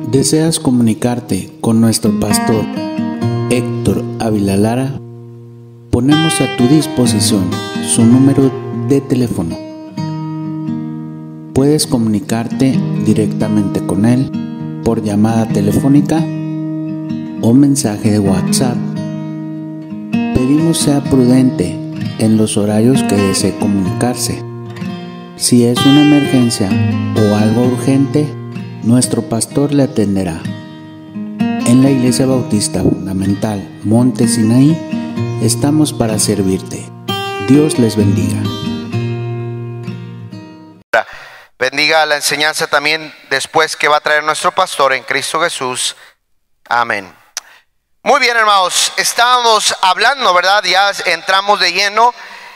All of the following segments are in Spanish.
¿Deseas comunicarte con nuestro pastor Héctor Ávila Lara? Ponemos a tu disposición su número de teléfono. Puedes comunicarte directamente con él por llamada telefónica o mensaje de WhatsApp. Pedimos sea prudente en los horarios que desee comunicarse. Si es una emergencia o algo urgente, nuestro pastor le atenderá. En la Iglesia Bautista Fundamental Monte Sinaí estamos para servirte. Dios les bendiga. Bendiga la enseñanza también después que va a traer nuestro pastor en Cristo Jesús. Amén. Muy bien, hermanos, estábamos hablando, ¿verdad? Ya entramos de lleno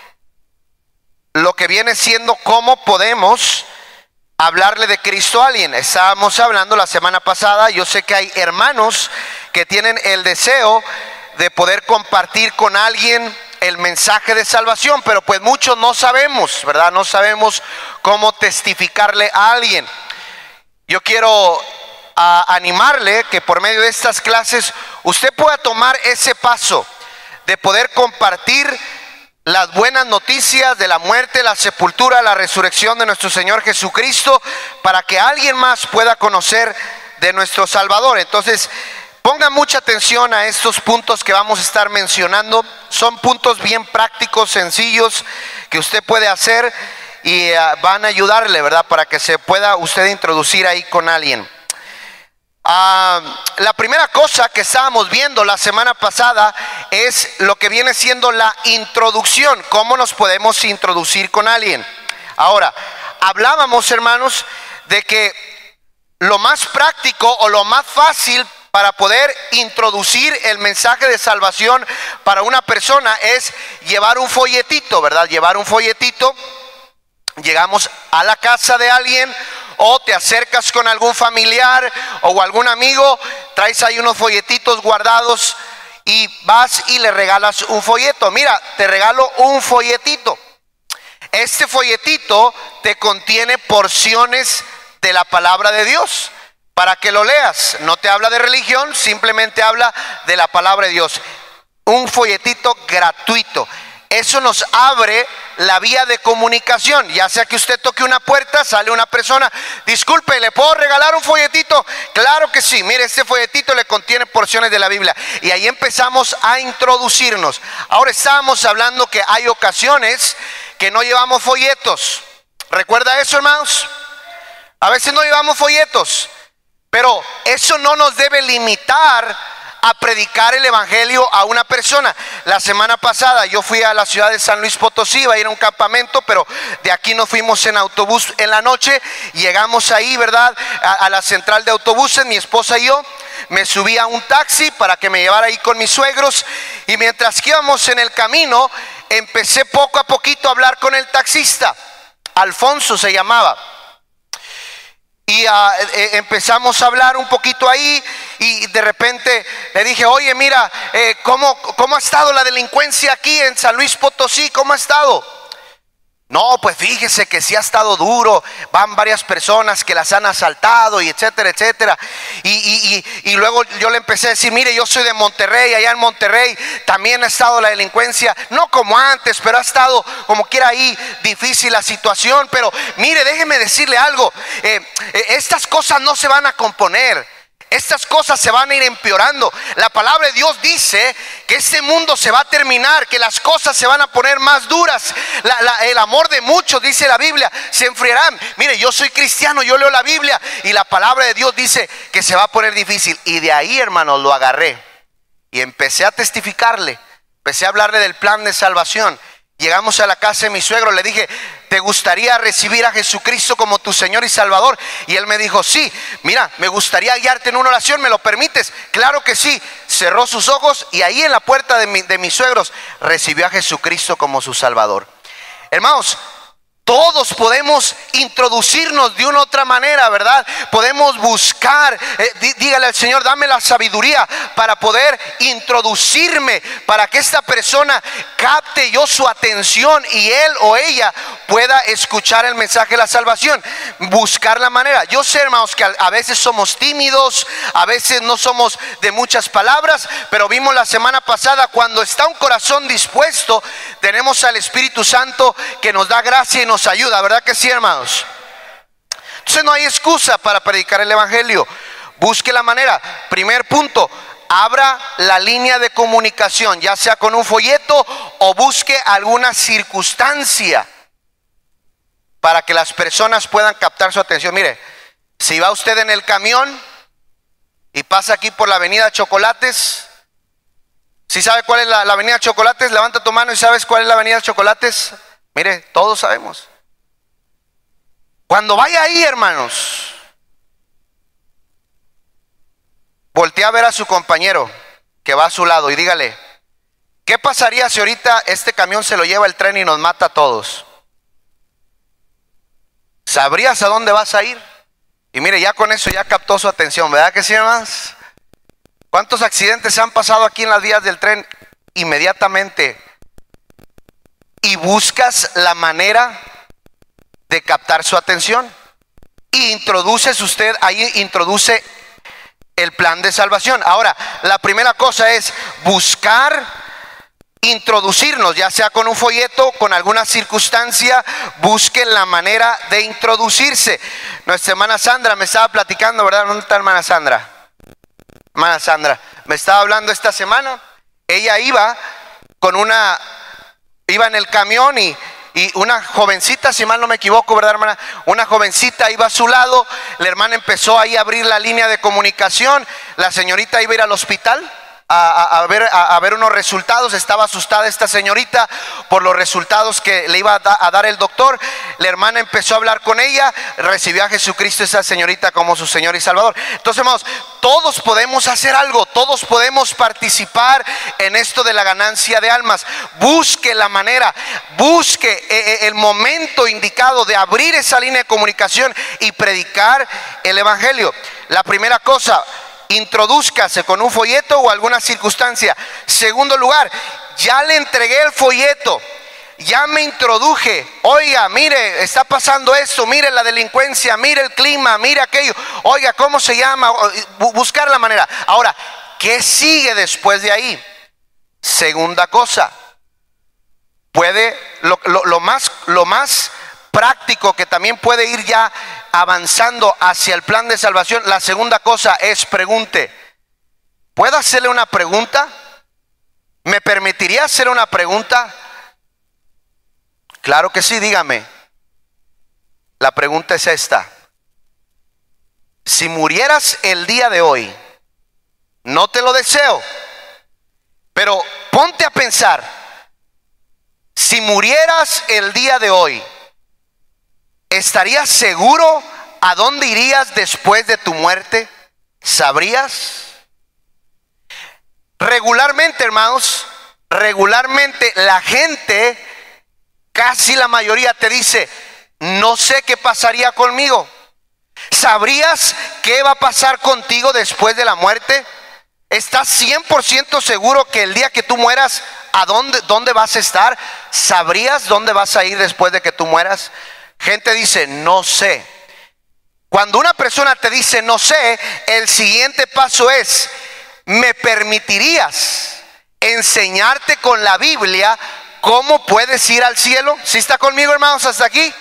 lo que viene siendo cómo podemos hablarle de Cristo a alguien. Estábamos hablando la semana pasada. Yo sé que hay hermanos que tienen el deseo de poder compartir con alguien el mensaje de salvación, pero pues muchos no sabemos, ¿verdad? No sabemos cómo testificarle a alguien. Yo quiero animarle que por medio de estas clases usted pueda tomar ese paso de poder compartir las buenas noticias de la muerte, la sepultura, la resurrección de nuestro Señor Jesucristo, para que alguien más pueda conocer de nuestro Salvador. Entonces, ponga mucha atención a estos puntos que vamos a estar mencionando. Son puntos bien prácticos, sencillos, que usted puede hacer y van a ayudarle, ¿verdad? Para que se pueda usted introducir ahí con alguien. La primera cosa que estábamos viendo la semana pasada es lo que viene siendo la introducción. ¿Cómo nos podemos introducir con alguien? Ahora, hablábamos, hermanos, de que lo más práctico o lo más fácil para poder introducir el mensaje de salvación para una persona es llevar un folletito, ¿verdad? Llevar un folletito. Llegamos a la casa de alguien o te acercas con algún familiar o algún amigo, traes ahí unos folletitos guardados y vas y le regalas un folleto. Mira, te regalo un folletito. Este folletito te contiene porciones de la palabra de Dios para que lo leas. No te habla de religión, simplemente habla de la palabra de Dios. Un folletito gratuito. Eso nos abre la vía de comunicación. Ya sea que usted toque una puerta, sale una persona, disculpe, ¿le puedo regalar un folletito? Claro que sí. Mire, este folletito le contiene porciones de la Biblia. Y ahí empezamos a introducirnos. Ahora estábamos hablando que hay ocasiones que no llevamos folletos. ¿Recuerda eso, hermanos? A veces no llevamos folletos, pero eso no nos debe limitar a predicar el evangelio a una persona. La semana pasada yo fui a la ciudad de San Luis Potosí, iba a ir a un campamento, pero de aquí nos fuimos en autobús en la noche. Llegamos ahí, ¿verdad? A la central de autobuses, mi esposa y yo. Me subí a un taxi para que me llevara ahí con mis suegros. Y mientras que íbamos en el camino, empecé poco a poquito a hablar con el taxista. Alfonso se llamaba. Y empezamos a hablar un poquito ahí y de repente le dije, oye, mira, ¿cómo ha estado la delincuencia aquí en San Luis Potosí? ¿Cómo ha estado? No, pues fíjese que sí ha estado duro. Van varias personas que las han asaltado y etcétera, etcétera. Y luego yo le empecé a decir, mire, yo soy de Monterrey. Allá en Monterrey también ha estado la delincuencia, no como antes, pero ha estado como quiera ahí difícil la situación. Pero mire, déjeme decirle algo, estas cosas no se van a componer. Estas cosas se van a ir empeorando. La palabra de Dios dice que este mundo se va a terminar, que las cosas se van a poner más duras. El amor de muchos, dice la Biblia, se enfriarán. Mire, yo soy cristiano, yo leo la Biblia y la palabra de Dios dice que se va a poner difícil. Y de ahí, hermanos, lo agarré y empecé a testificarle, empecé a hablarle del plan de salvación. Llegamos a la casa de mi suegro, le dije, ¿te gustaría recibir a Jesucristo como tu Señor y Salvador? Y él me dijo, sí. Mira, me gustaría guiarte en una oración, ¿me lo permites? Claro que sí. Cerró sus ojos y ahí en la puerta de mis suegros recibió a Jesucristo como su Salvador. Hermanos, Todos podemos introducirnos de una u otra manera, ¿verdad? Podemos buscar, dígale al Señor, dame la sabiduría para poder introducirme, para que esta persona capte yo su atención y él o ella pueda escuchar el mensaje de la salvación. Buscar la manera. Yo sé, hermanos, que a veces somos tímidos, a veces no somos de muchas palabras, pero vimos la semana pasada, cuando está un corazón dispuesto, tenemos al Espíritu Santo que nos da gracia y nos ayuda, ¿verdad que sí, hermanos? Entonces no hay excusa para predicar el evangelio. Busque la manera. Primer punto, abra la línea de comunicación, ya sea con un folleto o busque alguna circunstancia para que las personas puedan captar su atención. Mire, si va usted en el camión y pasa aquí por la avenida Chocolates, ¿sí sabe cuál es la avenida Chocolates? Levanta tu mano y sabes cuál es la avenida Chocolates. Mire, todos sabemos. Cuando vaya ahí, hermanos, voltea a ver a su compañero que va a su lado y dígale, ¿qué pasaría si ahorita este camión se lo lleva el tren y nos mata a todos? ¿Sabrías a dónde vas a ir? Y mire, ya con eso ya captó su atención, ¿verdad que sí, hermanos? ¿Cuántos accidentes se han pasado aquí en las vías del tren? Inmediatamente. Y buscas la manera de captar su atención. Y introduce el plan de salvación. Ahora, la primera cosa es buscar introducirnos, ya sea con un folleto, con alguna circunstancia. Busquen la manera de introducirse. Nuestra hermana Sandra me estaba platicando, ¿verdad? ¿Dónde está hermana Sandra? Hermana Sandra me estaba hablando esta semana. Ella iba en el camión y una jovencita, si mal no me equivoco, ¿verdad, hermana? Una jovencita iba a su lado. La hermana empezó ahí a abrir la línea de comunicación. La señorita iba a ir al hospital a ver unos resultados. Estaba asustada esta señorita por los resultados que le iba a dar el doctor. La hermana empezó a hablar con ella, recibió a Jesucristo, esa señorita, como su Señor y Salvador. Entonces, hermanos, todos podemos hacer algo, todos podemos participar en esto de la ganancia de almas. Busque la manera, busque el momento indicado de abrir esa línea de comunicación y predicar el evangelio. La primera cosa, introdúzcase con un folleto o alguna circunstancia. Segundo lugar, ya le entregué el folleto, ya me introduje. Oiga, mire, está pasando esto, mire la delincuencia, mire el clima, mire aquello. Oiga, ¿cómo se llama? Buscar la manera. Ahora, ¿qué sigue después de ahí? Segunda cosa, lo más práctico que también puede ir ya avanzando hacia el plan de salvación. La segunda cosa es pregunte. ¿Puedo hacerle una pregunta? ¿Me permitiría hacer una pregunta? Claro que sí, dígame. La pregunta es esta: si murieras el día de hoy, no te lo deseo, pero ponte a pensar, si murieras el día de hoy, ¿estarías seguro a dónde irías después de tu muerte? ¿Sabrías? Regularmente, hermanos, la gente, casi la mayoría, te dice, no sé qué pasaría conmigo. ¿Sabrías qué va a pasar contigo después de la muerte? ¿Estás 100% seguro que el día que tú mueras, dónde vas a estar? ¿Sabrías dónde vas a ir después de que tú mueras? Gente dice, no sé. Cuando una persona te dice no sé, el siguiente paso es, ¿me permitirías enseñarte con la Biblia cómo puedes ir al cielo? ¿Sí está conmigo, hermanos, hasta aquí?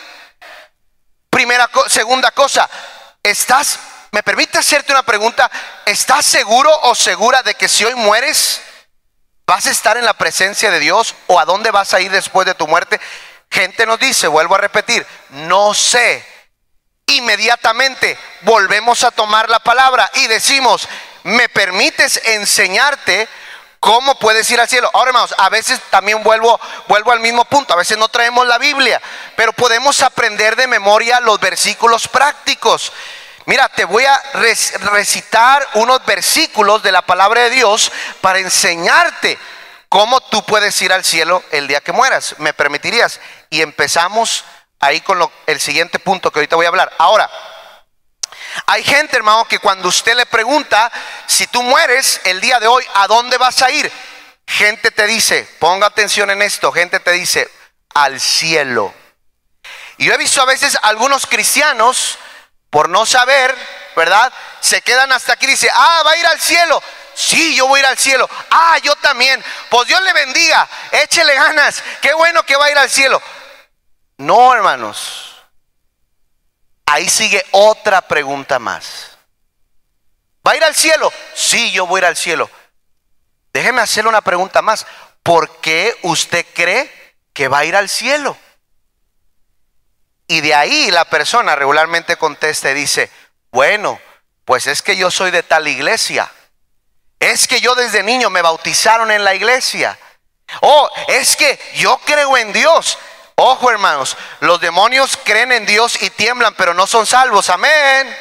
Segunda cosa, ¿me permite hacerte una pregunta? ¿Estás seguro o segura de que si hoy mueres vas a estar en la presencia de Dios, o a dónde vas a ir después de tu muerte? Gente nos dice, vuelvo a repetir, no sé. Inmediatamente volvemos a tomar la palabra y decimos, ¿me permites enseñarte cómo puedes ir al cielo? Ahora, hermanos, a veces también vuelvo al mismo punto. A veces no traemos la Biblia, pero podemos aprender de memoria los versículos prácticos. Mira, te voy a recitar unos versículos de la palabra de Dios para enseñarte cómo tú puedes ir al cielo el día que mueras. ¿Me permitirías? Y empezamos ahí con el siguiente punto que ahorita voy a hablar. Ahora, hay gente, hermano, que cuando usted le pregunta, si tú mueres el día de hoy, ¿a dónde vas a ir? Gente te dice, ponga atención en esto, gente te dice, al cielo. Y yo he visto a veces algunos cristianos, por no saber, ¿verdad? Se quedan hasta aquí y dicen, va a ir al cielo. Sí, yo voy a ir al cielo. Yo también. Pues Dios le bendiga, échele ganas, qué bueno que va a ir al cielo. No, hermanos. Ahí sigue otra pregunta más. ¿Va a ir al cielo? Sí, yo voy a ir al cielo. Déjeme hacerle una pregunta más. ¿Por qué usted cree que va a ir al cielo? Y de ahí la persona regularmente contesta y dice, bueno, pues es que yo soy de tal iglesia. Es que yo desde niño me bautizaron en la iglesia. Es que yo creo en Dios. Ojo, hermanos, los demonios creen en Dios y tiemblan, pero no son salvos. Amén.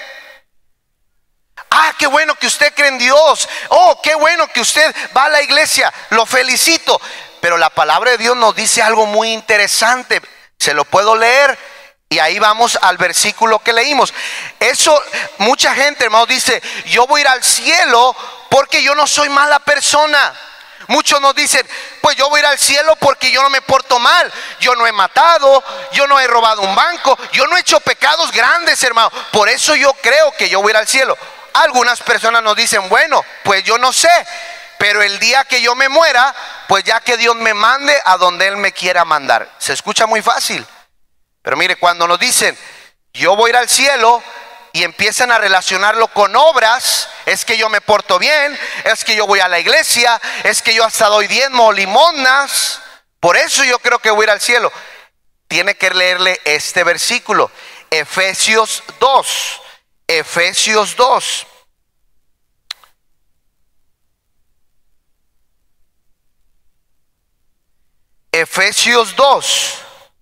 Qué bueno que usted cree en Dios. Qué bueno que usted va a la iglesia. Lo felicito. Pero la palabra de Dios nos dice algo muy interesante. Se lo puedo leer. Y ahí vamos al versículo que leímos. Eso, mucha gente, hermano, dice, yo voy a ir al cielo porque yo no soy mala persona. Muchos nos dicen, pues yo voy a ir al cielo porque yo no me porto mal. Yo no he matado, yo no he robado un banco, yo no he hecho pecados grandes, hermano. Por eso yo creo que yo voy a ir al cielo. Algunas personas nos dicen, bueno, pues yo no sé, pero el día que yo me muera, pues ya que Dios me mande a donde Él me quiera mandar. Se escucha muy fácil. Pero mire, cuando nos dicen, yo voy a ir al cielo, y empiezan a relacionarlo con obras, es que yo me porto bien, es que yo voy a la iglesia, es que yo hasta doy diezmo o limosnas, por eso yo creo que voy a ir al cielo. Tiene que leerle este versículo, Efesios 2. Efesios 2. Efesios 2.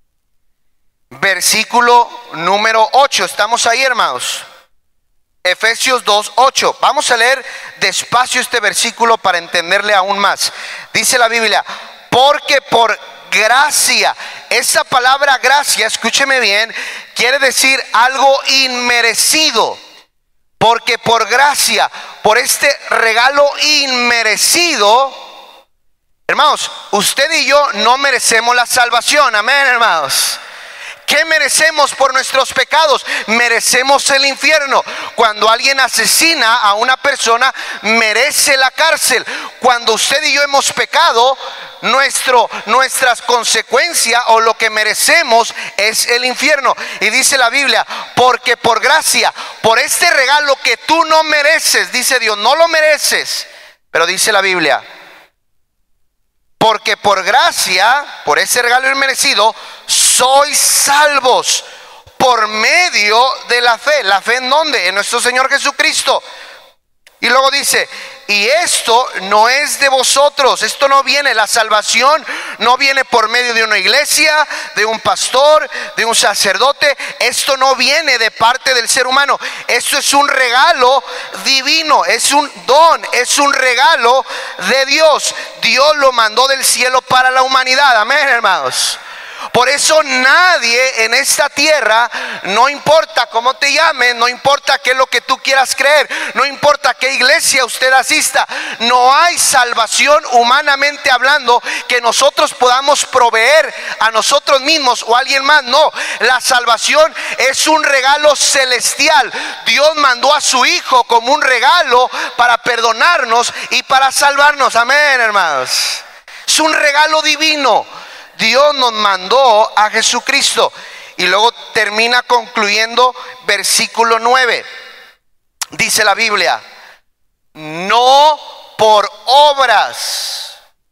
Versículo número 8. Estamos ahí, hermanos. Efesios 2, 8. Vamos a leer despacio este versículo para entenderle aún más. Dice la Biblia, porque por gracia. Esa palabra gracia, escúcheme bien, quiere decir algo inmerecido. Porque por gracia, por este regalo inmerecido, hermanos, usted y yo no merecemos la salvación. Amén, hermanos. ¿Qué merecemos por nuestros pecados? Merecemos el infierno. Cuando alguien asesina a una persona, merece la cárcel. Cuando usted y yo hemos pecado, nuestras consecuencias o lo que merecemos es el infierno. Y dice la Biblia, porque por gracia, por este regalo que tú no mereces, dice Dios, no lo mereces, pero dice la Biblia, porque por gracia, por ese regalo inmerecido, sois salvos por medio de la fe. ¿La fe en dónde? En nuestro Señor Jesucristo. Y luego dice, y esto no es de vosotros, esto no viene, la salvación no viene por medio de una iglesia, de un pastor, de un sacerdote. Esto no viene de parte del ser humano. Esto es un regalo divino, es un don, es un regalo de Dios. Dios lo mandó del cielo para la humanidad. Amén, hermanos. Por eso nadie en esta tierra, no importa cómo te llamen, no importa qué es lo que tú quieras creer, no importa qué iglesia usted asista, no hay salvación humanamente hablando que nosotros podamos proveer a nosotros mismos o a alguien más. No, la salvación es un regalo celestial. Dios mandó a su Hijo como un regalo para perdonarnos y para salvarnos. Amén, hermanos. Es un regalo divino. Dios nos mandó a Jesucristo. Y luego termina concluyendo versículo 9. Dice la Biblia, no por obras.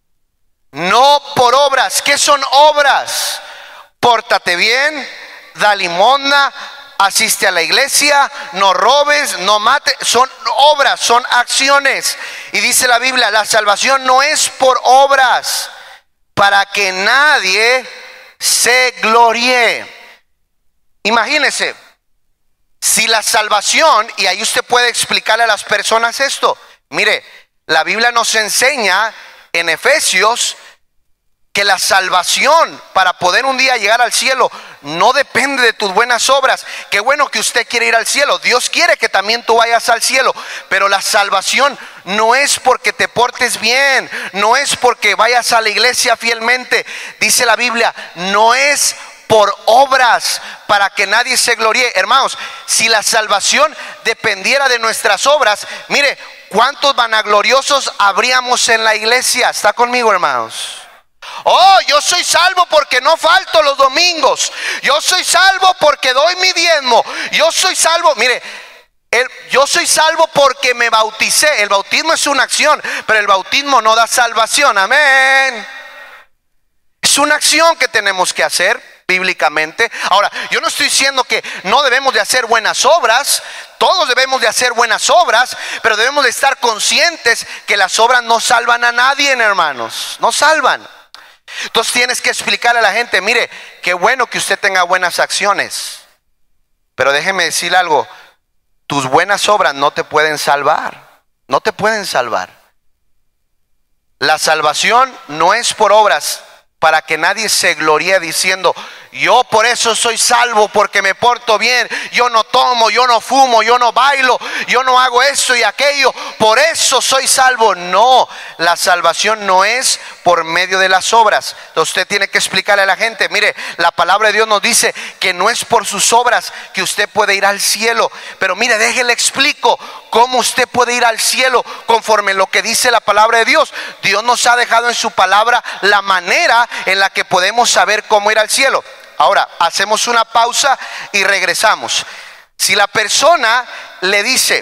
No por obras. ¿Qué son obras? Pórtate bien, da limosna, asiste a la iglesia, no robes, no mates. Son obras, son acciones. Y dice la Biblia, la salvación no es por obras, para que nadie se gloríe. Imagínese, si la salvación, y ahí usted puede explicarle a las personas esto. Mire, la Biblia nos enseña en Efesios que la salvación para poder un día llegar al cielo no depende de tus buenas obras. Qué bueno que usted quiere ir al cielo. Dios quiere que también tú vayas al cielo. Pero la salvación no es porque te portes bien, no es porque vayas a la iglesia fielmente. Dice la Biblia, no es por obras para que nadie se gloríe. Hermanos, si la salvación dependiera de nuestras obras, mire, ¿cuántos vanagloriosos habríamos en la iglesia? ¿Está conmigo, hermanos? Oh, yo soy salvo porque no falto los domingos. Yo soy salvo porque doy mi diezmo. Yo soy salvo, mire, yo soy salvo porque me bauticé. El bautismo es una acción, pero el bautismo no da salvación. Amén. Es una acción que tenemos que hacer bíblicamente. Ahora, yo no estoy diciendo que no debemos de hacer buenas obras. Todos debemos de hacer buenas obras, pero debemos de estar conscientes que las obras no salvan a nadie, hermanos. No salvan. Entonces tienes que explicarle a la gente, mire, qué bueno que usted tenga buenas acciones, pero déjeme decirle algo, tus buenas obras no te pueden salvar, no te pueden salvar. La salvación no es por obras para que nadie se gloríe diciendo, yo por eso soy salvo porque me porto bien, yo no tomo, yo no fumo, yo no bailo, yo no hago esto y aquello, por eso soy salvo. No, la salvación no es por medio de las obras. Entonces usted tiene que explicarle a la gente, mire, la palabra de Dios nos dice que no es por sus obras que usted puede ir al cielo. Pero mire, déjele explico cómo usted puede ir al cielo conforme lo que dice la palabra de Dios. Dios nos ha dejado en su palabra la manera en la que podemos saber cómo ir al cielo. Ahora, hacemos una pausa y regresamos. Si la persona le dice,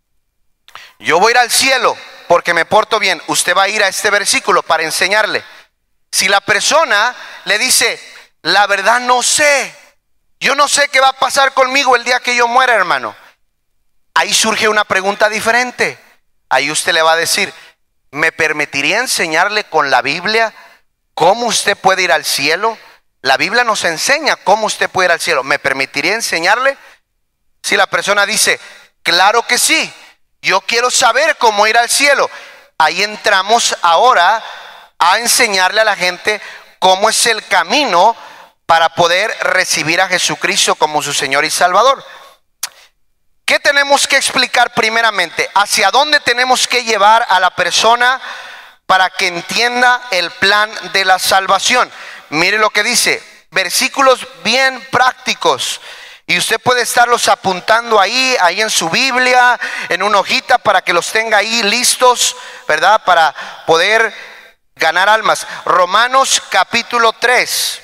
yo voy a ir al cielo porque me porto bien, usted va a ir a este versículo para enseñarle. Si la persona le dice, la verdad no sé, yo no sé qué va a pasar conmigo el día que yo muera, hermano. Ahí surge una pregunta diferente. Ahí usted le va a decir, ¿me permitiría enseñarle con la Biblia cómo usted puede ir al cielo? La Biblia nos enseña cómo usted puede ir al cielo. ¿Me permitiría enseñarle? Si la persona dice, claro que sí, yo quiero saber cómo ir al cielo. Ahí entramos ahora a enseñarle a la gente cómo es el camino para poder recibir a Jesucristo como su Señor y Salvador. ¿Qué tenemos que explicar primeramente? ¿Hacia dónde tenemos que llevar a la persona para que entienda el plan de la salvación? Mire lo que dice, versículos bien prácticos. Y usted puede estarlos apuntando ahí en su Biblia, en una hojita para que los tenga ahí listos, ¿verdad? Para poder ganar almas. Romanos capítulo 3.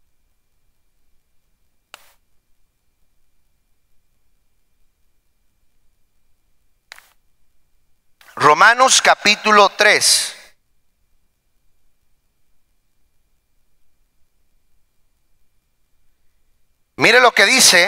Romanos capítulo 3. Mire lo que dice.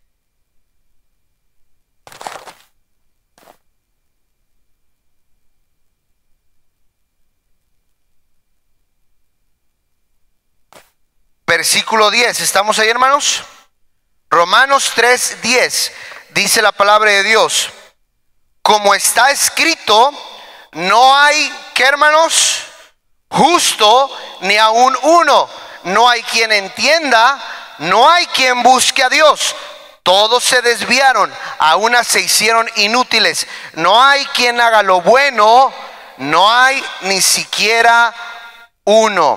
Versículo 10. ¿Estamos ahí, hermanos? Romanos 3:10. Dice la palabra de Dios. Como está escrito, no hay, ¿qué, hermanos? Justo ni aun uno. No hay quien entienda. No hay quien busque a Dios. Todos se desviaron, a una se hicieron inútiles. No hay quien haga lo bueno, no hay ni siquiera uno.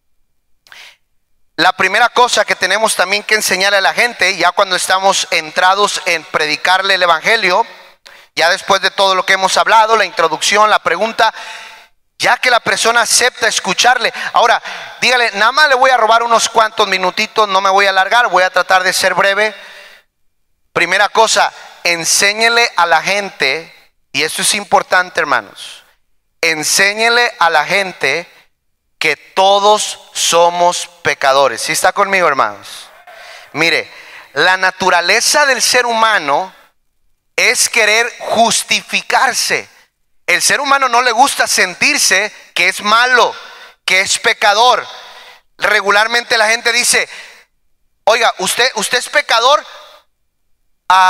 La primera cosa que tenemos también que enseñarle a la gente, ya cuando estamos entrados en predicarle el evangelio, ya después de todo lo que hemos hablado, la introducción, la pregunta, ya que la persona acepta escucharle. Ahora, dígale, nada más le voy a robar unos cuantos minutitos, no me voy a alargar, voy a tratar de ser breve. Primera cosa, enséñele a la gente, y esto es importante, hermanos, enséñele a la gente que todos somos pecadores. ¿Sí está conmigo, hermanos? Mire, la naturaleza del ser humano es querer justificarse. El ser humano no le gusta sentirse que es malo, que es pecador. Regularmente la gente dice, oiga, ¿usted es pecador?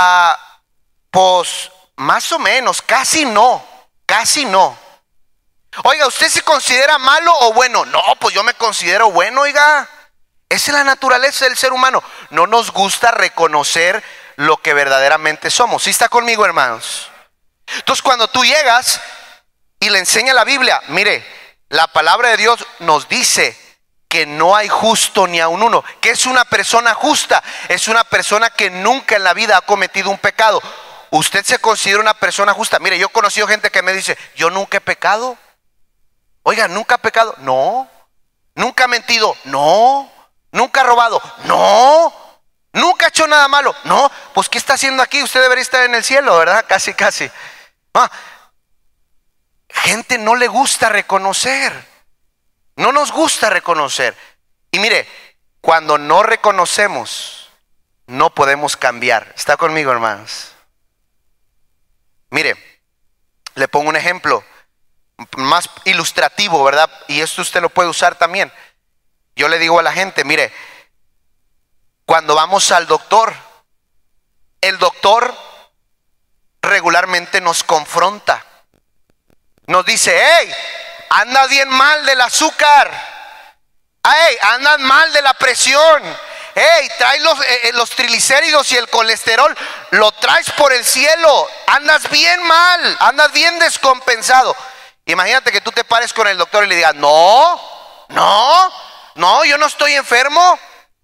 Pues más o menos, casi no. Oiga, ¿usted se considera malo o bueno? No, pues yo me considero bueno, oiga. Esa es la naturaleza del ser humano. No nos gusta reconocer lo que verdaderamente somos. ¿Sí está conmigo, hermanos? Entonces, cuando tú llegas y le enseñas la Biblia, mire, la palabra de Dios nos dice que no hay justo ni aun uno. ¿Qué es una persona justa? Es una persona que nunca en la vida ha cometido un pecado. ¿Usted se considera una persona justa? Mire, yo he conocido gente que me dice, yo nunca he pecado. Oiga, ¿nunca he pecado? No. ¿Nunca he mentido? No. ¿Nunca he robado? No. ¿Nunca he hecho nada malo? No. Pues ¿qué está haciendo aquí? Usted debería estar en el cielo, ¿verdad? Casi, casi. Gente no le gusta reconocer. No nos gusta reconocer. Y mire, cuando no reconocemos, no podemos cambiar. ¿Está conmigo, hermanos? Mire, le pongo un ejemplo más ilustrativo, ¿verdad? Y esto usted lo puede usar también. Yo le digo a la gente, mire, cuando vamos al doctor, el doctor regularmente nos confronta. Nos dice, hey, andas bien mal del azúcar. Hey, andas mal de la presión. Hey, traes los triglicéridos y el colesterol, lo traes por el cielo. Andas bien mal, andas bien descompensado. Imagínate que tú te pares con el doctor y le digas, no, yo no estoy enfermo.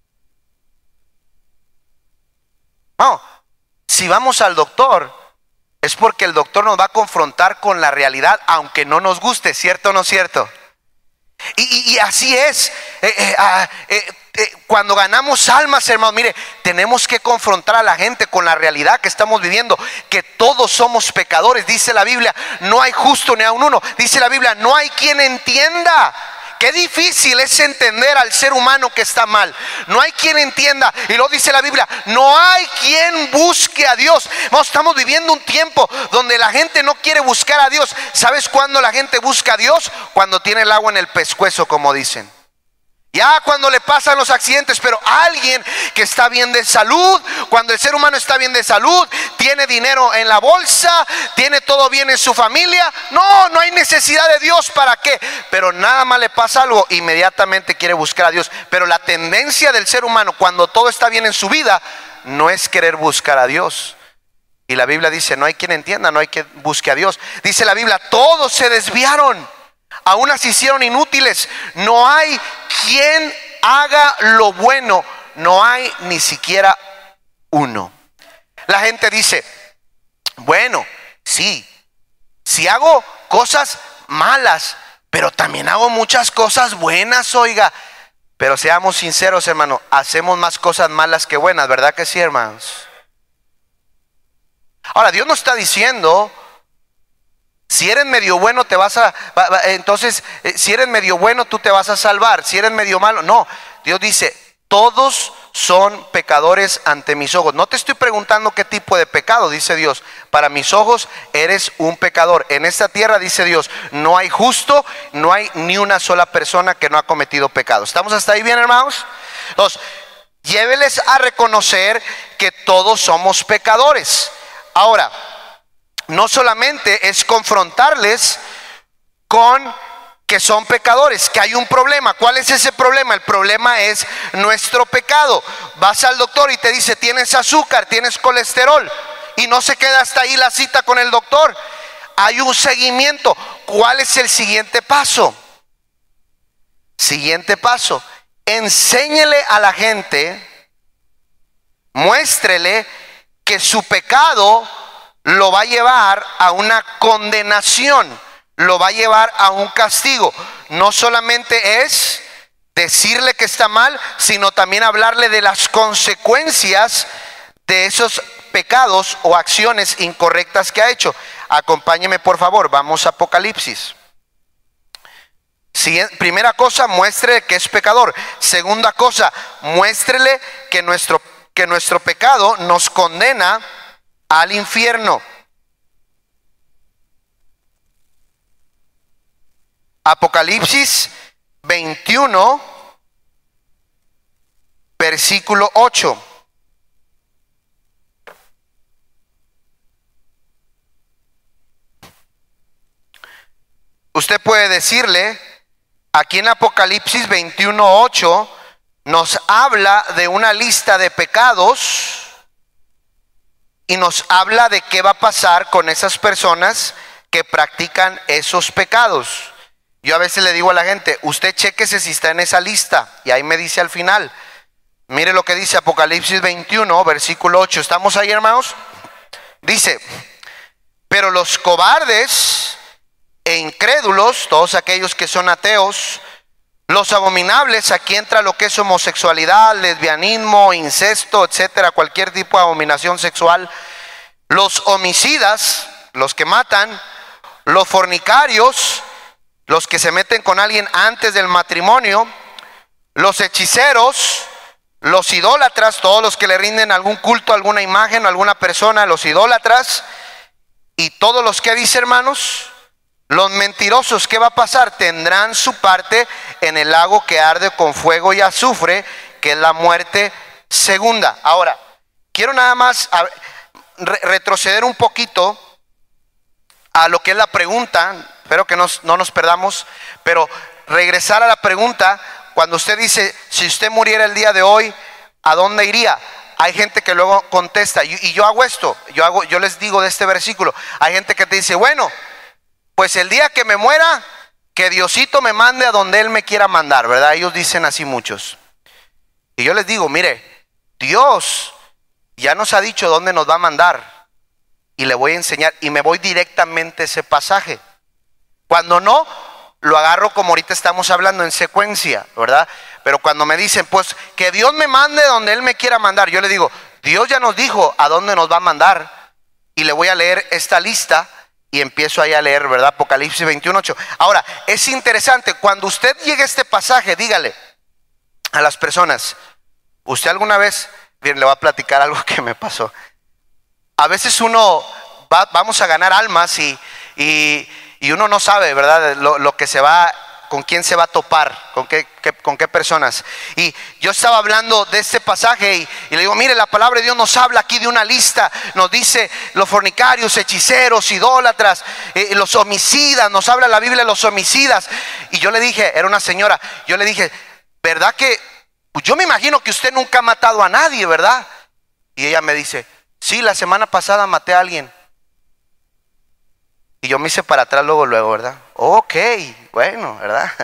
No, si vamos al doctor, es porque el doctor nos va a confrontar con la realidad, aunque no nos guste, ¿cierto o no cierto? Y así es. Cuando ganamos almas, hermanos, mire, tenemos que confrontar a la gente con la realidad que estamos viviendo, que todos somos pecadores. Dice la Biblia, no hay justo ni aun uno. Dice la Biblia, no hay quien entienda. Qué difícil es entender al ser humano que está mal. No hay quien entienda. Y luego dice la Biblia, no hay quien busque a Dios. Vamos, estamos viviendo un tiempo donde la gente no quiere buscar a Dios. ¿Sabes cuándo la gente busca a Dios? Cuando tiene el agua en el pescuezo, como dicen. Ya cuando le pasan los accidentes. Pero alguien que está bien de salud, cuando el ser humano está bien de salud, tiene dinero en la bolsa, tiene todo bien en su familia, no hay necesidad de Dios. ¿Para qué? Pero nada más le pasa algo, inmediatamente quiere buscar a Dios. Pero la tendencia del ser humano cuando todo está bien en su vida no es querer buscar a Dios. Y la Biblia dice, no hay quien entienda, no hay quien busque a Dios. Dice la Biblia, todos se desviaron, a unas se hicieron inútiles. No hay quien haga lo bueno, no hay ni siquiera uno. La gente dice, bueno, sí, hago cosas malas, pero también hago muchas cosas buenas, oiga. Pero seamos sinceros, hermano, hacemos más cosas malas que buenas, ¿verdad que sí, hermanos? Ahora, Dios nos está diciendo, si eres medio bueno entonces si eres medio bueno tú te vas a salvar. Si eres medio malo, no. Dios dice, todos son pecadores ante mis ojos. No te estoy preguntando qué tipo de pecado, dice Dios. Para mis ojos eres un pecador. En esta tierra, dice Dios, no hay justo, no hay ni una sola persona que no ha cometido pecado. ¿Estamos hasta ahí bien, hermanos? Entonces, lléveles a reconocer que todos somos pecadores. Ahora, no solamente es confrontarles con que son pecadores, que hay un problema. ¿Cuál es ese problema? El problema es nuestro pecado. Vas al doctor y te dice, tienes azúcar, tienes colesterol, y no se queda hasta ahí la cita con el doctor. Hay un seguimiento. ¿Cuál es el siguiente paso? Siguiente paso, enséñele a la gente, muéstrele que su pecado lo va a llevar a una condenación, lo va a llevar a un castigo. No solamente es decirle que está mal, sino también hablarle de las consecuencias de esos pecados o acciones incorrectas que ha hecho. Acompáñeme, por favor, vamos a Apocalipsis. Primera cosa, muéstrele que es pecador. Segunda cosa, muéstrele que nuestro pecado nos condena al infierno. Apocalipsis 21, versículo 8. Usted puede decirle, aquí en Apocalipsis 21:8 nos habla de una lista de pecados y nos habla de qué va a pasar con esas personas que practican esos pecados. Yo a veces le digo a la gente, usted chéquese si está en esa lista, y ahí me dice al final. Mire lo que dice Apocalipsis 21, versículo 8. ¿Estamos ahí, hermanos? Dice, pero los cobardes e incrédulos, todos aquellos que son ateos, los abominables, aquí entra lo que es homosexualidad, lesbianismo, incesto, etcétera, cualquier tipo de abominación sexual, los homicidas, los que matan, los fornicarios, los que se meten con alguien antes del matrimonio, los hechiceros, los idólatras, todos los que le rinden algún culto a alguna imagen o alguna persona, los idólatras, y todos los que dice, hermanos, los mentirosos. ¿Qué va a pasar? Tendrán su parte en el lago que arde con fuego y azufre, que es la muerte segunda. Ahora, quiero nada más retroceder un poquito a lo que es la pregunta. Espero que no nos perdamos, pero regresar a la pregunta. Cuando usted dice, si usted muriera el día de hoy, ¿a dónde iría? Hay gente que luego contesta, y yo hago esto, yo les digo de este versículo. Hay gente que te dice, bueno, pues el día que me muera, que Diosito me mande a donde Él me quiera mandar, ¿verdad? Ellos dicen así muchos. Y yo les digo, mire, Dios ya nos ha dicho dónde nos va a mandar, y le voy a enseñar, y me voy directamente a ese pasaje. Cuando no, lo agarro como ahorita estamos hablando en secuencia, ¿verdad? Pero cuando me dicen, pues que Dios me mande donde Él me quiera mandar, yo le digo, Dios ya nos dijo a dónde nos va a mandar, y le voy a leer esta lista, y empiezo ahí a leer, ¿verdad? Apocalipsis 21:8. Ahora, es interesante, cuando usted llegue a este pasaje, dígale a las personas, usted alguna vez, bien, le voy a platicar algo que me pasó. A veces vamos a ganar almas y uno no sabe, ¿verdad? Lo que se va, con quién se va a topar, con qué personas. Y yo estaba hablando de este pasaje y le digo, mire, la palabra de Dios nos habla aquí de una lista. Nos dice los fornicarios, hechiceros, idólatras, los homicidas. Nos habla la Biblia de los homicidas. Y yo le dije, era una señora, yo le dije, ¿verdad que? Pues yo me imagino que usted nunca ha matado a nadie, ¿verdad? Y ella me dice, sí, la semana pasada maté a alguien. Y yo me hice para atrás luego, ¿verdad? Ok, bueno, ¿verdad?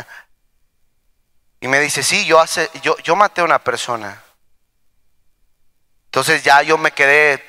Y me dice, sí, yo maté a una persona. Entonces ya yo me quedé,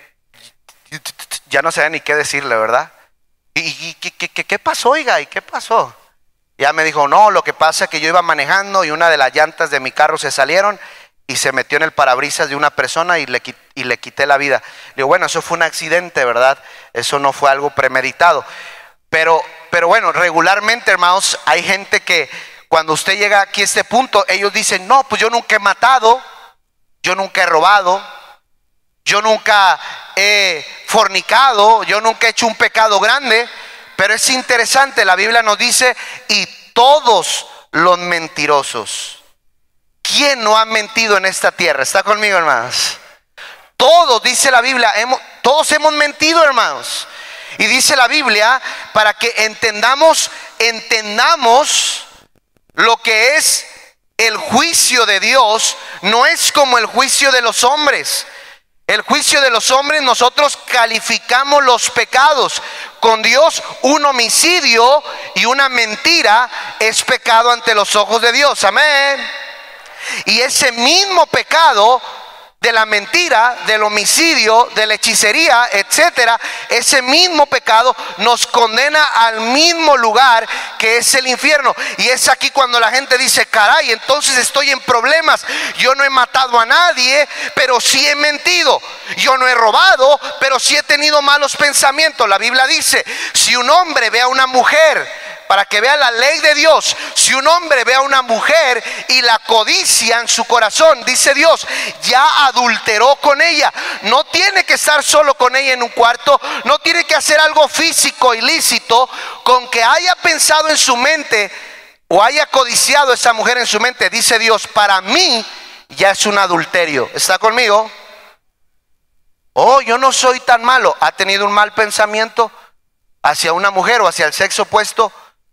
ya no sabía ni qué decirle, ¿verdad? ¿Y qué pasó, oiga? ¿Y qué pasó? Ya me dijo, no, lo que pasa es que yo iba manejando y una de las llantas de mi carro se salieron y se metió en el parabrisas de una persona y le quité la vida. Digo, bueno, eso fue un accidente, ¿verdad? Eso no fue algo premeditado. Pero bueno, regularmente, hermanos, hay gente que cuando usted llega aquí a este punto, ellos dicen, no, pues yo nunca he matado, yo nunca he robado, yo nunca he fornicado, yo nunca he hecho un pecado grande. Pero es interesante, la Biblia nos dice, y todos los mentirosos. ¿Quién no ha mentido en esta tierra? ¿Está conmigo, hermanos? Todos, dice la Biblia, todos hemos mentido, hermanos. Y dice la Biblia, para que entendamos lo que es el juicio de Dios, no es como el juicio de los hombres. El juicio de los hombres, nosotros calificamos los pecados. Con Dios, un homicidio y una mentira es pecado ante los ojos de Dios. Amén. Y ese mismo pecado de la mentira, del homicidio, de la hechicería, etcétera, ese mismo pecado nos condena al mismo lugar que es el infierno. Y es aquí cuando la gente dice, caray, entonces estoy en problemas. Yo no he matado a nadie, pero sí he mentido. Yo no he robado, pero sí he tenido malos pensamientos. La Biblia dice, si un hombre ve a una mujer, para que vea la ley de Dios, si un hombre ve a una mujer y la codicia en su corazón, dice Dios, ya adulteró con ella. No tiene que estar solo con ella en un cuarto, no tiene que hacer algo físico ilícito. Con que haya pensado en su mente o haya codiciado a esa mujer en su mente, dice Dios, para mí ya es un adulterio. ¿Está conmigo? Oh, yo no soy tan malo. ¿Ha tenido un mal pensamiento hacia una mujer o hacia el sexo opuesto?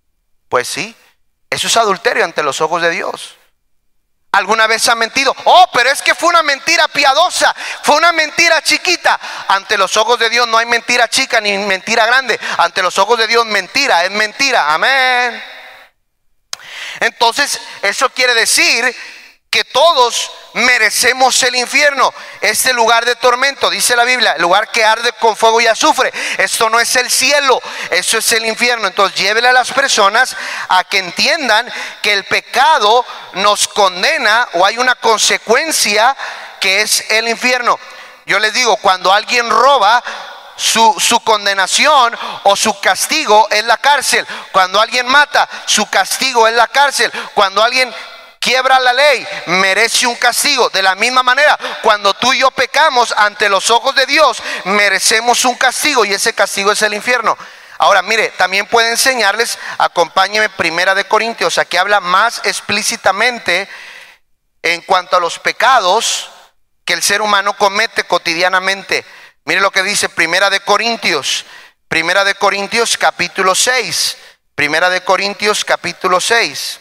Pues sí, eso es adulterio ante los ojos de Dios. ¿Alguna vez ha mentido? Oh, pero es que fue una mentira piadosa, fue una mentira chiquita. Ante los ojos de Dios no hay mentira chica ni mentira grande. Ante los ojos de Dios mentira es mentira. Amén. Entonces, eso quiere decir que todos merecemos el infierno, este lugar de tormento, dice la Biblia, el lugar que arde con fuego y azufre. Esto no es el cielo, eso es el infierno. Entonces llévele a las personas a que entiendan que el pecado nos condena, o hay una consecuencia que es el infierno. Yo les digo, cuando alguien roba, su condenación o su castigo es la cárcel. Cuando alguien mata, su castigo es la cárcel. Cuando alguien quiebra la ley, merece un castigo. De la misma manera, cuando tú y yo pecamos ante los ojos de Dios, merecemos un castigo, y ese castigo es el infierno. Ahora mire, también puede enseñarles, acompáñenme, 1 Corintios, aquí habla más explícitamente en cuanto a los pecados que el ser humano comete cotidianamente. Mire lo que dice 1 Corintios capítulo 6. 1 Corintios capítulo 6.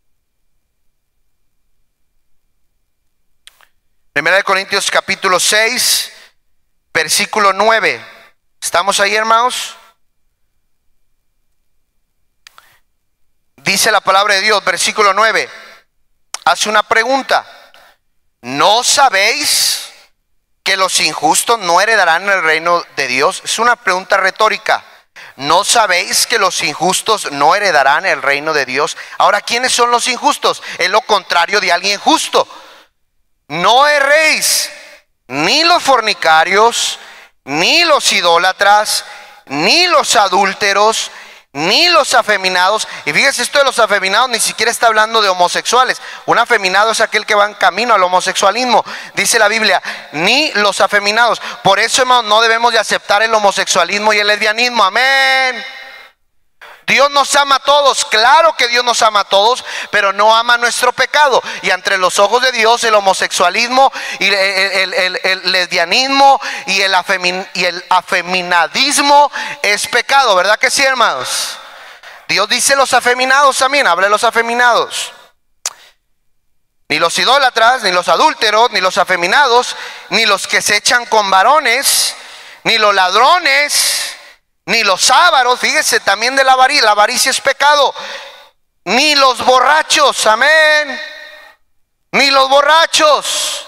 1 Corintios capítulo 6, versículo 9. ¿Estamos ahí, hermanos? Dice la palabra de Dios, versículo 9. Hace una pregunta. ¿No sabéis que los injustos no heredarán el reino de Dios? Es una pregunta retórica. ¿No sabéis que los injustos no heredarán el reino de Dios? Ahora, ¿quiénes son los injustos? Es lo contrario de alguien justo. No erréis, ni los fornicarios, ni los idólatras, ni los adúlteros, ni los afeminados. Y fíjese, esto de los afeminados ni siquiera está hablando de homosexuales. Un afeminado es aquel que va en camino al homosexualismo, dice la Biblia, ni los afeminados. Por eso, hermanos, no debemos de aceptar el homosexualismo y el lesbianismo. Amén. Dios nos ama a todos, claro que Dios nos ama a todos, pero no ama nuestro pecado. Y entre los ojos de Dios, el homosexualismo y el lesbianismo y el afeminadismo es pecado, ¿verdad que sí, hermanos? Dios dice los afeminados también, habla de los afeminados. Ni los idólatras, ni los adúlteros, ni los afeminados, ni los que se echan con varones, ni los ladrones, ni los ávaros. Fíjese, también de la avaricia es pecado. Ni los borrachos, amén. Ni los borrachos.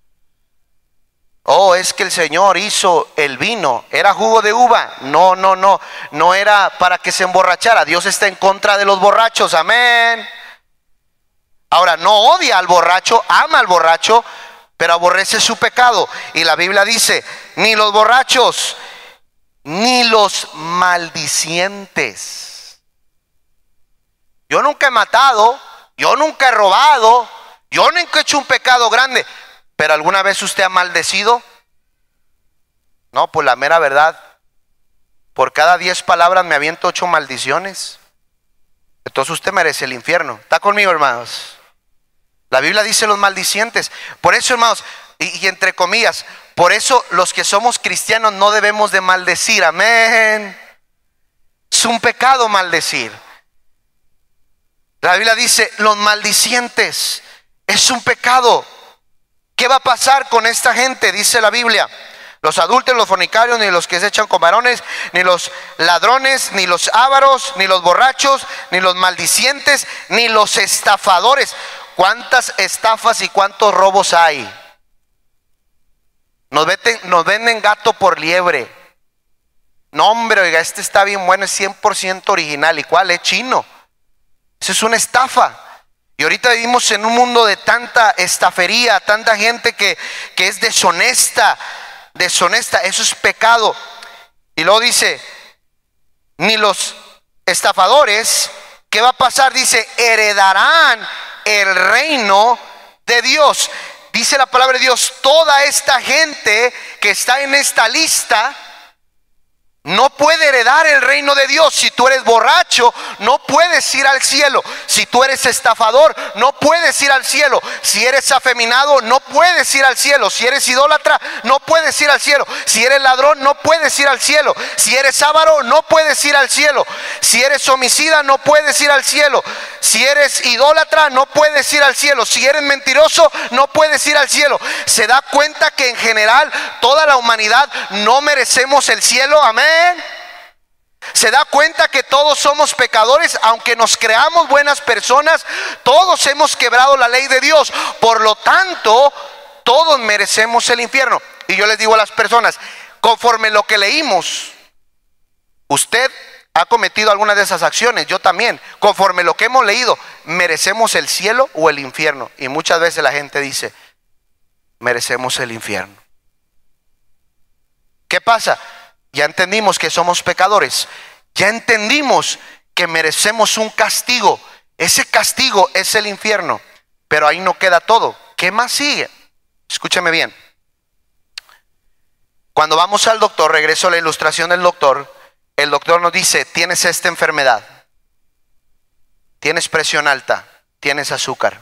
Oh, es que el Señor hizo el vino, era jugo de uva. No era para que se emborrachara. Dios está en contra de los borrachos, amén. Ahora, no odia al borracho, ama al borracho, pero aborrece su pecado. Y la Biblia dice, ni los borrachos, ni los maldicientes. Yo nunca he matado, yo nunca he robado, yo nunca he hecho un pecado grande, pero ¿alguna vez usted ha maldecido? No, pues la mera verdad, por cada 10 palabras me aviento 8 maldiciones. Entonces usted merece el infierno. ¿Está conmigo, hermanos? La Biblia dice los maldicientes. Por eso, hermanos, y entre comillas, por eso los que somos cristianos no debemos de maldecir, amén. Es un pecado maldecir. La Biblia dice, los maldicientes, es un pecado. ¿Qué va a pasar con esta gente? Dice la Biblia, los adúlteros, los fornicarios, ni los que se echan con varones, ni los ladrones, ni los ávaros, ni los borrachos, ni los maldicientes, ni los estafadores. ¿Cuántas estafas y cuántos robos hay? Nos venden gato por liebre. No, hombre, oiga, este está bien bueno, es 100% original. ¿Y cuál? Es chino. Eso es una estafa. Y ahorita vivimos en un mundo de tanta estafería, tanta gente que es deshonesta. Eso es pecado. Y luego dice, ni los estafadores, ¿qué va a pasar? Dice, heredarán el reino de Dios. Dice la palabra de Dios, toda esta gente que está en esta lista no puede heredar el reino de Dios. Si tú eres borracho, no puedes ir al cielo. Si tú eres estafador, no puedes ir al cielo. Si eres afeminado, no puedes ir al cielo. Si eres idólatra, no puedes ir al cielo. Si eres ladrón, no puedes ir al cielo. Si eres avaro, no puedes ir al cielo. Si eres homicida, no puedes ir al cielo. Si eres idólatra, no puedes ir al cielo. Si eres mentiroso, no puedes ir al cielo. ¿Se da cuenta que en general toda la humanidad no merecemos el cielo? Amén. ¿Se da cuenta que todos somos pecadores? Aunque nos creamos buenas personas, todos hemos quebrado la ley de Dios. Por lo tanto, todos merecemos el infierno. Y yo les digo a las personas, conforme lo que leímos, usted ha cometido algunas de esas acciones, yo también. Conforme lo que hemos leído, ¿merecemos el cielo o el infierno? Y muchas veces la gente dice, merecemos el infierno. ¿Qué pasa? Ya entendimos que somos pecadores. Ya entendimos que merecemos un castigo. Ese castigo es el infierno. Pero ahí no queda todo. ¿Qué más sigue? Escúcheme bien. Cuando vamos al doctor, regreso a la ilustración del doctor. El doctor nos dice, tienes esta enfermedad. Tienes presión alta. Tienes azúcar.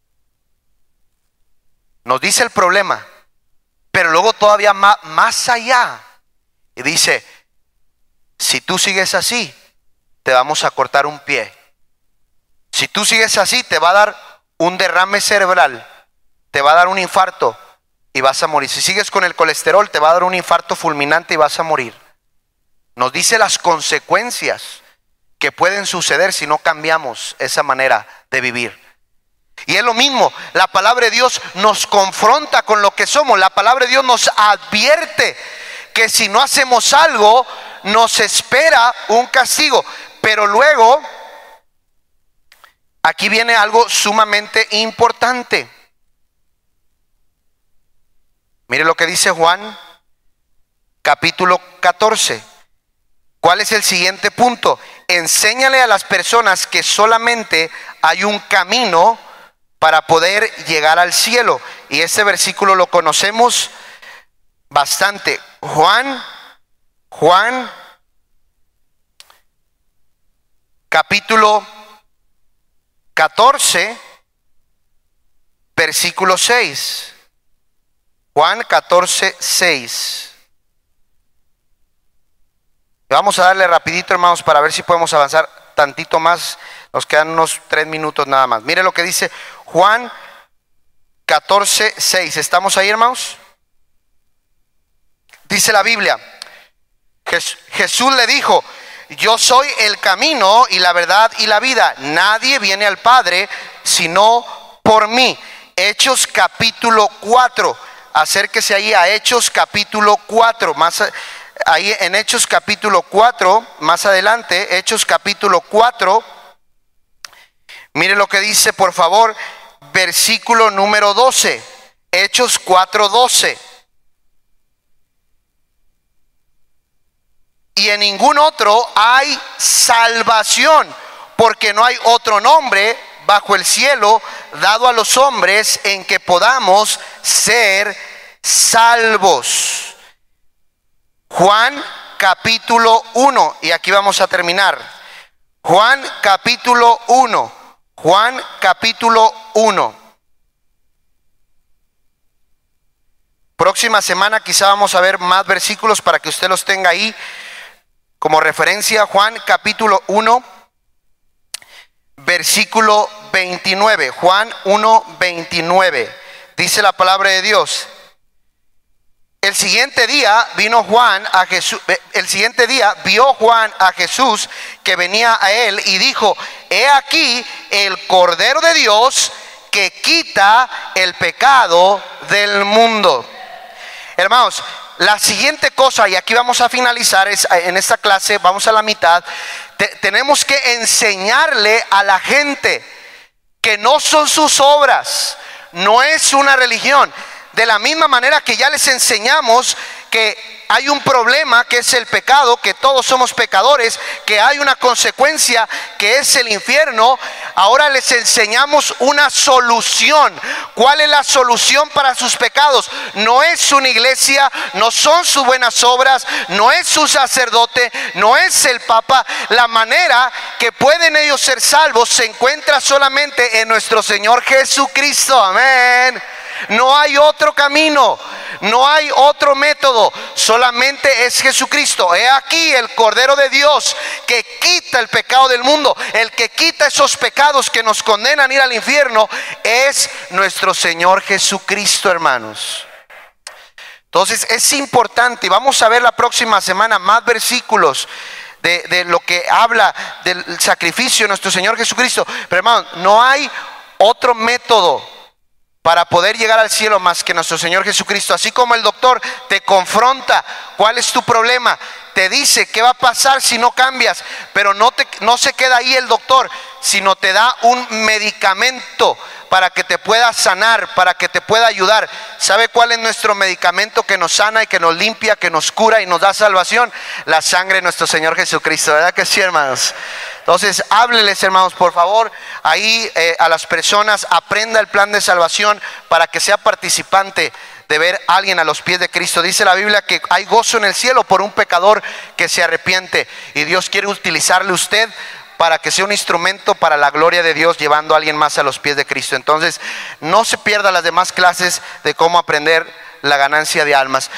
Nos dice el problema. Pero luego todavía más allá. Y dice, si tú sigues así, te vamos a cortar un pie. Si tú sigues así, te va a dar un derrame cerebral, te va a dar un infarto y vas a morir. Si sigues con el colesterol, te va a dar un infarto fulminante y vas a morir. Nos dice las consecuencias que pueden suceder si no cambiamos esa manera de vivir. Y es lo mismo, la palabra de Dios nos confronta con lo que somos. La palabra de Dios nos advierte que si no hacemos algo, nos espera un castigo. Pero luego, aquí viene algo sumamente importante. Mire lo que dice Juan, capítulo 14. ¿Cuál es el siguiente punto? Enséñale a las personas que solamente hay un camino para poder llegar al cielo. Y este versículo lo conocemos bastante. Juan capítulo 14 versículo 6. Juan 14, 6. Vamos a darle rapidito, hermanos, para ver si podemos avanzar tantito más. Nos quedan unos 3 minutos nada más. Mire lo que dice Juan 14, 6. ¿Estamos ahí, hermanos? Dice la Biblia, Jesús le dijo, yo soy el camino y la verdad y la vida. Nadie viene al Padre sino por mí. Hechos capítulo 4. Acérquese ahí a Hechos capítulo 4. Ahí en Hechos capítulo 4, más adelante, Hechos capítulo 4. Mire lo que dice, por favor, versículo número 12. Hechos 4, 12. Y en ningún otro hay salvación, porque no hay otro nombre bajo el cielo dado a los hombres en que podamos ser salvos. Juan capítulo 1, y aquí vamos a terminar. Juan capítulo 1. Juan capítulo 1. Próxima semana quizá vamos a ver más versículos para que usted los tenga ahí como referencia. Juan capítulo 1, versículo 29. Juan 1, 29. Dice la palabra de Dios. El siguiente día vino Juan a Jesús. El siguiente día vio Juan a Jesús que venía a él y dijo: he aquí el Cordero de Dios que quita el pecado del mundo. Hermanos, la siguiente cosa, y aquí vamos a finalizar, es en esta clase, vamos a la mitad. Tenemos que enseñarle a la gente que no son sus obras, no es una religión. De la misma manera que ya les enseñamos que hay un problema que es el pecado, que todos somos pecadores, que hay una consecuencia que es el infierno, ahora les enseñamos una solución. ¿Cuál es la solución para sus pecados? No es una iglesia, no son sus buenas obras, no es su sacerdote, no es el Papa. La manera que pueden ellos ser salvos se encuentra solamente en nuestro Señor Jesucristo. Amén. No hay otro camino, no hay otro método, solamente es Jesucristo. He aquí el Cordero de Dios que quita el pecado del mundo. El que quita esos pecados que nos condenan a ir al infierno es nuestro Señor Jesucristo, hermanos. Entonces es importante, y vamos a ver la próxima semana más versículos de lo que habla del sacrificio de nuestro Señor Jesucristo. Pero hermano, no hay otro método para poder llegar al cielo más que nuestro Señor Jesucristo. Así como el doctor te confronta cuál es tu problema, te dice qué va a pasar si no cambias, pero no se queda ahí el doctor, sino te da un medicamento para que te pueda sanar, para que te pueda ayudar. ¿Sabe cuál es nuestro medicamento que nos sana y que nos limpia, que nos cura y nos da salvación? La sangre de nuestro Señor Jesucristo, ¿verdad que sí, hermanos? Entonces hábleles, hermanos, por favor, ahí a las personas, aprenda el plan de salvación para que sea participante de ver a alguien a los pies de Cristo. Dice la Biblia que hay gozo en el cielo por un pecador que se arrepiente, y Dios quiere utilizarle a usted para que sea un instrumento para la gloria de Dios, llevando a alguien más a los pies de Cristo. Entonces, no se pierda las demás clases de cómo aprender la ganancia de almas.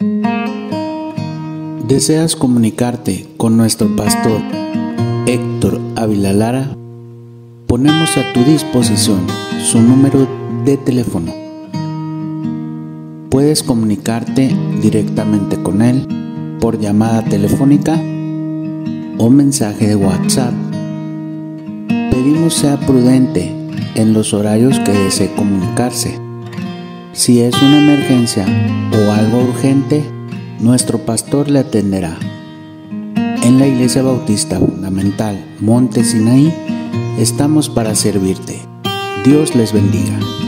¿Deseas comunicarte con nuestro pastor Héctor Ávila Lara? Ponemos a tu disposición su número de teléfono. Puedes comunicarte directamente con él por llamada telefónica o mensaje de WhatsApp. Pedimos sea prudente en los horarios que desee comunicarse. Si es una emergencia o algo urgente, nuestro pastor le atenderá. En la Iglesia Bautista Fundamental Monte Sinaí estamos para servirte. Dios les bendiga.